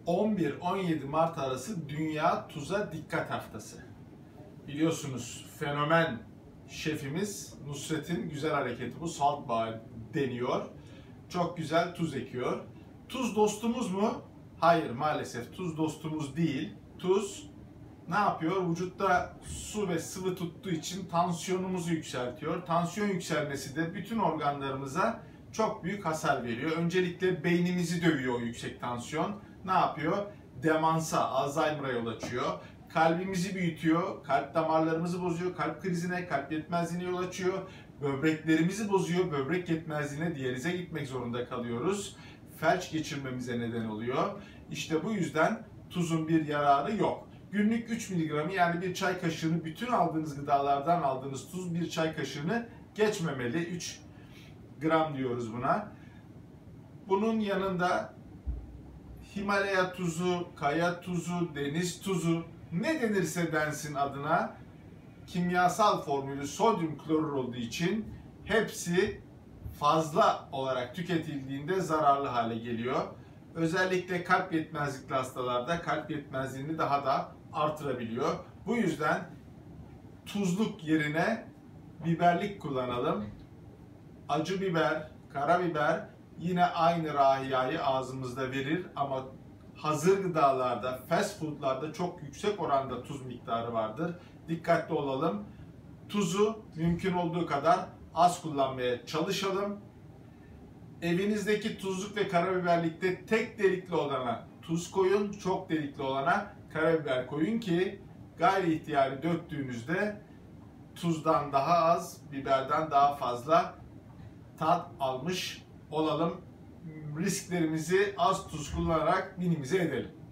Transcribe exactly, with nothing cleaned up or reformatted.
on bir on yedi Mart arası Dünya Tuza Dikkat Haftası. Biliyorsunuz fenomen şefimiz Nusret'in güzel hareketi bu. Salt Bar deniyor. Çok güzel tuz ekiyor. Tuz dostumuz mu? Hayır, maalesef tuz dostumuz değil. Tuz ne yapıyor? Vücutta su ve sıvı tuttuğu için tansiyonumuzu yükseltiyor. Tansiyon yükselmesi de bütün organlarımıza çok büyük hasar veriyor. Öncelikle beynimizi dövüyor o yüksek tansiyon. Ne yapıyor? Demansa, Alzheimer'a yol açıyor. Kalbimizi büyütüyor, kalp damarlarımızı bozuyor, kalp krizine, kalp yetmezliğine yol açıyor. Böbreklerimizi bozuyor, böbrek yetmezliğine, diyalize gitmek zorunda kalıyoruz. Felç geçirmemize neden oluyor. İşte bu yüzden tuzun bir yararı yok. Günlük üç miligramı, yani bir çay kaşığını, bütün aldığınız gıdalardan aldığınız tuz bir çay kaşığını geçmemeli. üç gram diyoruz buna. Bunun yanında Himalaya tuzu, kaya tuzu, deniz tuzu, ne denirse densin adına, kimyasal formülü sodyum klorür olduğu için hepsi fazla olarak tüketildiğinde zararlı hale geliyor. Özellikle kalp yetmezlikli hastalarda kalp yetmezliğini daha da artırabiliyor. Bu yüzden tuzluk yerine biberlik kullanalım. Acı biber, karabiber yine aynı rahiyayı ağzımızda verir ama hazır gıdalarda, fast foodlarda çok yüksek oranda tuz miktarı vardır. Dikkatli olalım. Tuzu mümkün olduğu kadar az kullanmaya çalışalım. Evinizdeki tuzluk ve karabiberlikte tek delikli olana tuz koyun, çok delikli olana karabiber koyun ki gayri ihtiyari döktüğünüzde tuzdan daha az, biberden daha fazla tat almış olalım. Risklerimizi az tuz kullanarak minimize edelim.